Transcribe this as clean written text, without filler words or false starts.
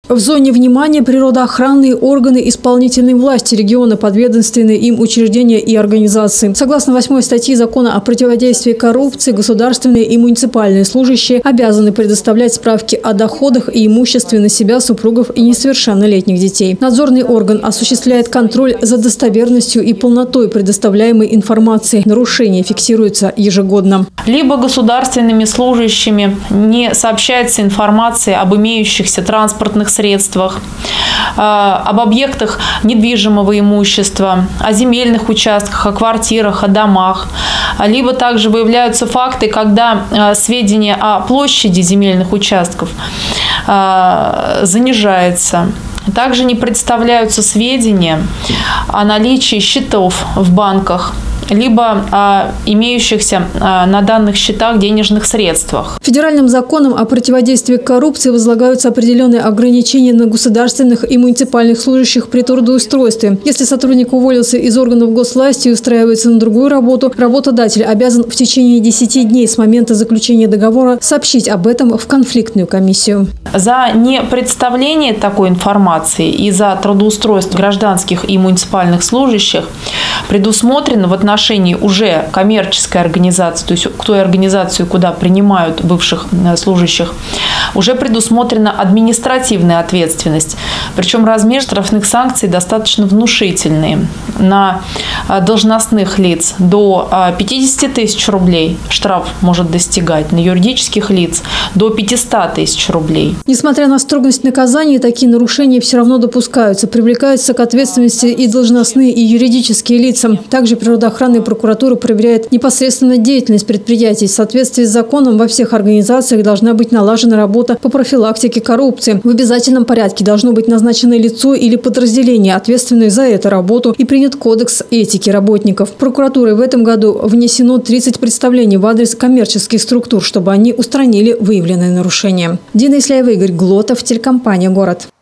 В зоне внимания природоохранные органы исполнительной власти региона, подведомственные им учреждения и организации. Согласно 8 статьи Закона о противодействии коррупции, государственные и муниципальные служащие обязаны предоставлять справки о доходах и имуществе на себя, супругов и несовершеннолетних детей. Надзорный орган осуществляет контроль за достоверностью и полнотой предоставляемой информации. Нарушения фиксируются ежегодно. Либо государственными служащими не сообщается информация об имеющихся транспортных средствах, об объектах недвижимого имущества, о земельных участках, о квартирах, о домах. Либо также выявляются факты, когда сведения о площади земельных участков занижается. Также не представляются сведения о наличии счетов в банках, либо о имеющихся на данных счетах денежных средствах. Федеральным законом о противодействии коррупции возлагаются определенные ограничения на государственных и муниципальных служащих при трудоустройстве. Если сотрудник уволился из органов госвласти и устраивается на другую работу, работодатель обязан в течение 10 дней с момента заключения договора сообщить об этом в конфликтную комиссию. За непредставление такой информации и за трудоустройство гражданских и муниципальных служащих предусмотрено в отношении уже коммерческой организации, то есть той организации, куда принимают бывших служащих, уже предусмотрена административная ответственность. Причем размер штрафных санкций достаточно внушительный. На должностных лиц до 50 тысяч рублей штраф может достигать, на юридических лиц до 500 тысяч рублей. Несмотря на строгость наказаний, такие нарушения все равно допускаются. Привлекаются к ответственности и должностные, и юридические лица. Также природоохранная прокуратура проверяет непосредственно деятельность предприятий. В соответствии с законом во всех организациях должна быть налажена работа по профилактике коррупции. В обязательном порядке должно быть назначено лицо или подразделение, ответственное за эту работу, и принят кодекс этики работников. Прокуратурой в этом году внесено 30 представлений в адрес коммерческих структур, чтобы они устранили выявленные нарушения. Дина Исляева, Игорь Глотов, телекомпания «Город».